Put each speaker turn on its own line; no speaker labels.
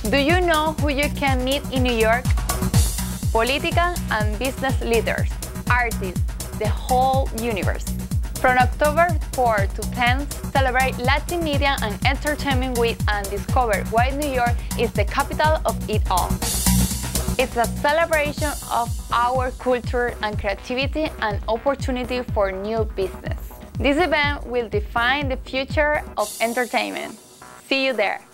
Do you know who you can meet in New York? Political and business leaders, artists, the whole universe. From October 4 to 10, celebrate Latin media and entertainment week and discover why New York is the capital of it all. It's a celebration of our culture and creativity and opportunity for new business. This event will define the future of entertainment. See you there!